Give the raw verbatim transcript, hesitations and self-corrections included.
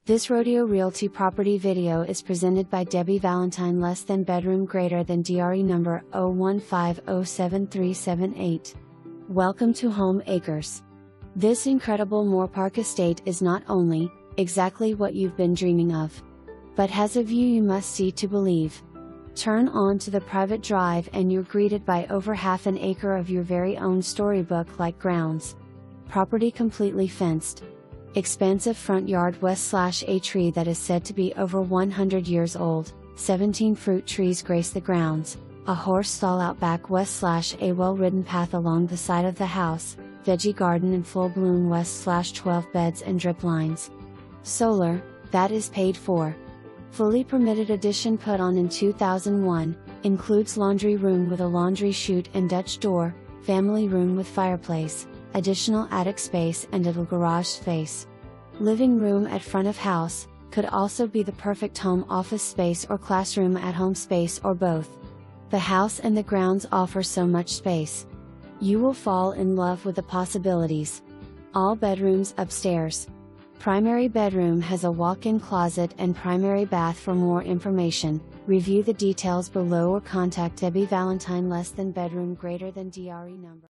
This Rodeo Realty property video is presented by Debbie Valentine. Less than bedroom greater than D R E number zero one five zero seven three seven eight. Welcome to Home Acres. This incredible Moorpark estate is not only exactly what you've been dreaming of, but has a view you must see to believe. Turn on to the private drive and you're greeted by over half an acre of your very own storybook-like grounds. Property completely fenced. Expansive front yard west slash a tree that is said to be over one hundred years old, seventeen fruit trees grace the grounds, a horse stall out back west slash a well-ridden path along the side of the house, veggie garden in full bloom west slash twelve beds and drip lines. Solar, that is paid for. Fully permitted addition put on in two thousand one, includes laundry room with a laundry chute and Dutch door, family room with fireplace, additional attic space and little garage space. Living room at front of house, could also be the perfect home office space or classroom at home space or both. The house and the grounds offer so much space. You will fall in love with the possibilities. All bedrooms upstairs. Primary bedroom has a walk-in closet and primary bath. For more information, review the details below or contact Debbie Valentine. Less than bedroom greater than D R E number.